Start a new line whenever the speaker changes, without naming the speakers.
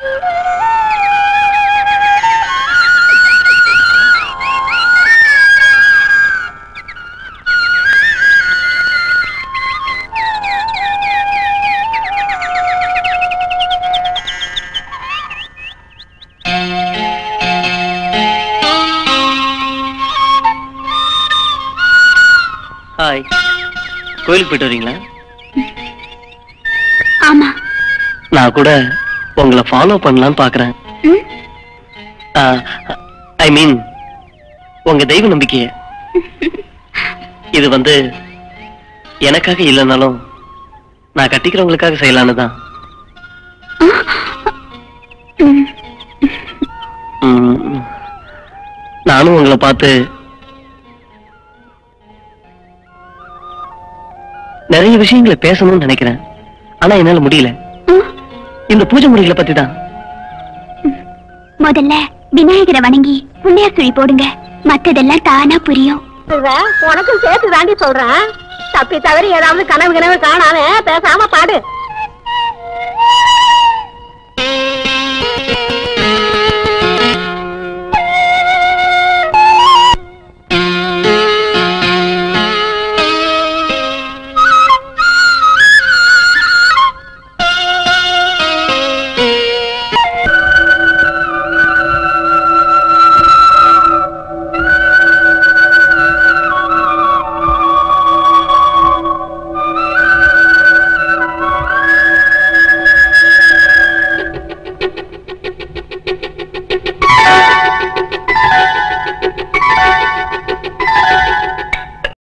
Hi, கோயிலுக்கு போயிட்டு வரீங்களா?
ஆமா.
நான் கூட உங்களை ஃபாலோ பண்ணலாம்னு பாக்குறேன். ஐ மீன் உங்க தெய்வ நம்பிக்கைய. இது எனக்காக இல்லைனாலும் நான் கட்டிக்கிறவங்களுக்காக செய்யலான்னு தான். நானும் உங்களை பார்த்து நிறைய விஷயங்களை பேசணும்னு நினைக்கிறேன். ஆனா என்னால முடியல. இந்த பூஜை முறைகளை பத்தி தான்.
முதல்ல விநாயகரை வணங்கி புண்ணிய சுழி போடுங்க. மத்ததெல்லாம் தானா புரியும்.
உனக்கும் சேர்த்து தாண்டி சொல்றேன். தப்பி தவறி ஏதாவது கனவு காணாம